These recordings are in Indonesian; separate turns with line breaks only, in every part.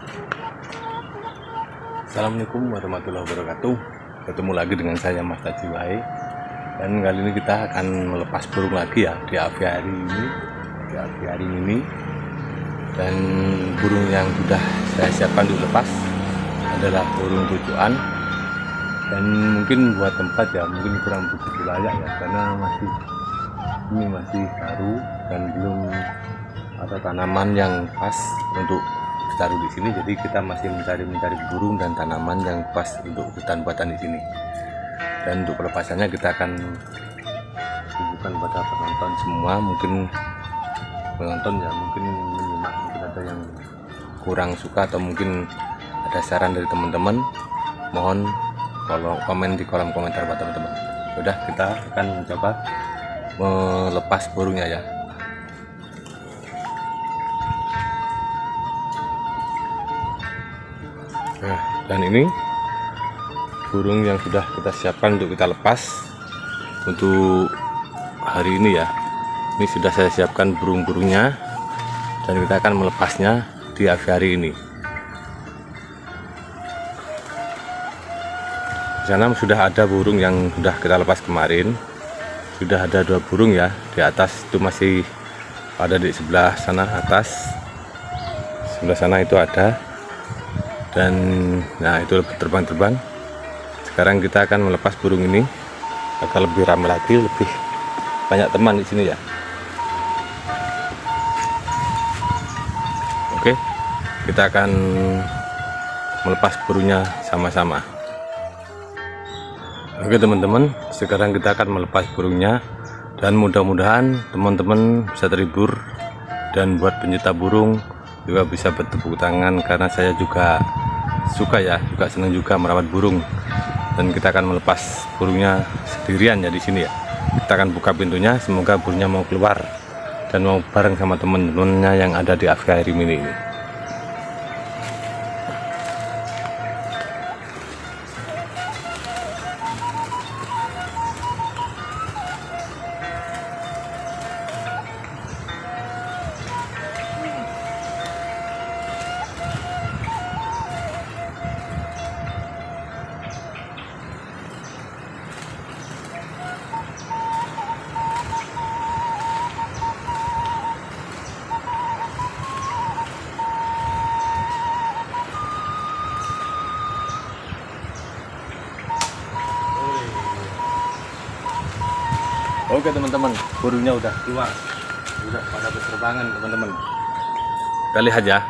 Assalamualaikum warahmatullahi wabarakatuh. Ketemu lagi dengan saya Mas Tajiwai. Dan kali ini kita akan melepas burung lagi ya di aviari ini. Dan burung yang sudah saya siapkan untuk lepas adalah burung tujuan. Dan mungkin buat tempat ya mungkin kurang begitu layak ya, karena ini masih baru dan belum ada tanaman yang pas untuk taruh di sini. Jadi kita masih mencari burung dan tanaman yang pas untuk hutan buatan di sini. Dan untuk pelepasannya kita akan tunjukkan pada penonton semua. Mungkin penonton ya mungkin menyimak, mungkin ada yang kurang suka atau mungkin ada saran dari teman-teman, mohon komen di kolom komentar buat teman-teman. Udah, kita akan mencoba melepas burungnya ya. Nah, dan ini burung yang sudah kita siapkan untuk kita lepas untuk hari ini ya. Ini sudah saya siapkan burung-burungnya dan kita akan melepasnya di aviari ini. Di sana sudah ada burung yang sudah kita lepas kemarin. Sudah ada 2 burung ya. Di atas itu masih ada, di sebelah sana atas. Sebelah sana itu ada. Dan nah itu terbang-terbang. Sekarang kita akan melepas burung ini agar lebih ramai lagi, lebih banyak teman di sini ya. Oke, kita akan melepas burungnya sama-sama. Oke teman-teman, sekarang kita akan melepas burungnya dan mudah-mudahan teman-teman bisa terhibur dan buat pencinta burung juga bisa bertepuk tangan, karena saya juga suka ya, juga senang juga merawat burung. Dan kita akan melepas burungnya sendirian ya di sini ya. Kita akan buka pintunya, semoga burungnya mau keluar dan mau bareng sama teman-temannya yang ada di aviari mini ini. Oke teman-teman, burungnya udah keluar, udah pada berterbangan teman-teman. Kita lihat ya.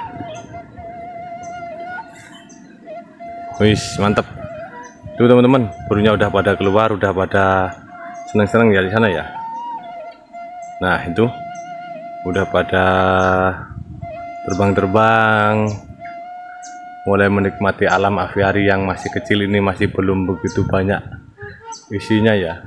Wih, mantap. Tuh teman-teman, burungnya udah pada keluar, udah pada senang-senang ya di sana ya. Nah itu, udah pada terbang-terbang, mulai menikmati alam aviari yang masih kecil ini, masih belum begitu banyak isinya ya.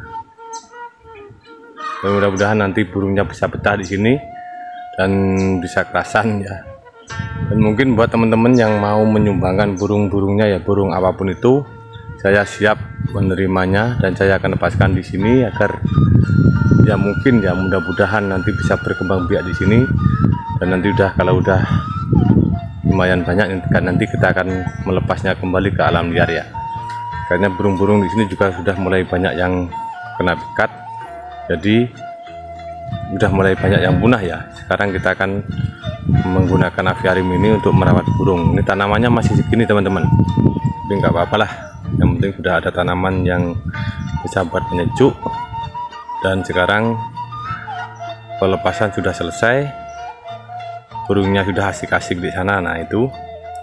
Dan mudah-mudahan nanti burungnya bisa betah di sini dan bisa kerasan ya. Dan mungkin buat teman-teman yang mau menyumbangkan burung-burungnya ya, burung apapun itu, saya siap menerimanya dan saya akan lepaskan di sini agar ya mungkin ya mudah-mudahan nanti bisa berkembang biak di sini. Dan nanti kalau udah lumayan banyak kan, nanti kita akan melepasnya kembali ke alam liar ya. Karena burung-burung di sini juga sudah mulai banyak yang kena pikat. Jadi udah mulai banyak yang punah ya. Sekarang kita akan menggunakan aviarium ini untuk merawat burung. Ini tanamannya masih segini teman-teman, tapi nggak apa-apa lah. Yang penting sudah ada tanaman yang bisa buat penyejuk. Dan sekarang pelepasan sudah selesai. Burungnya sudah asik-asik di sana. Nah itu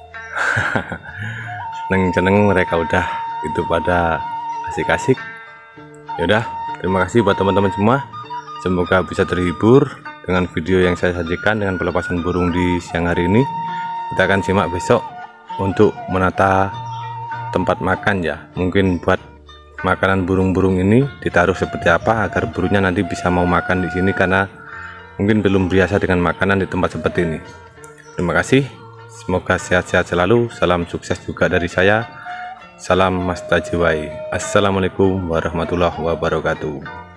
seneng-seneng mereka udah itu pada asik-asik. Yaudah, terima kasih buat teman-teman semua. Semoga bisa terhibur dengan video yang saya sajikan dengan pelepasan burung di siang hari ini. Kita akan simak besok untuk menata tempat makan ya. Mungkin buat makanan burung-burung ini ditaruh seperti apa agar burungnya nanti bisa mau makan di sini, karena mungkin belum biasa dengan makanan di tempat seperti ini. Terima kasih. Semoga sehat-sehat selalu. Salam sukses juga dari saya. Salam Mas Tajiwai. Assalamualaikum warahmatullahi wabarakatuh.